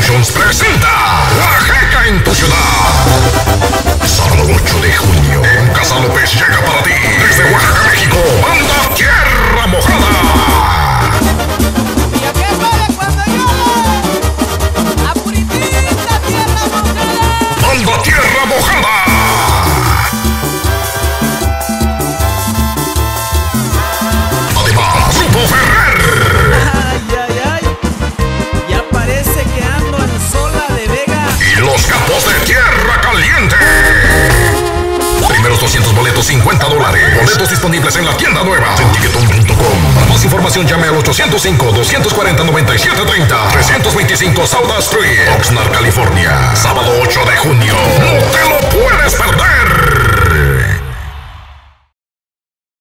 Promotions presenta Oaxaca en tu ciudad. Sábado 8 de junio, en Casa López llega para ti, desde Oaxaca, México, Banda Tierra Mojada. ¿Y a qué huele cuando llueve? A puritita tierra mojada. Banda Tierra Mojada. Además, Grupo Ferrer. Ay, ay, ay. Ya parece que ando en Sola de Vega. Y los capos de Tierra Caliente. Primeros 200 boletos, $50. Boletos disponibles en la tienda nueva en Tiquetón.com. Para más información llame al 805-240-9730. 325 South Street, Oxnard, California. Sábado 8 de junio. No te lo puedes perder.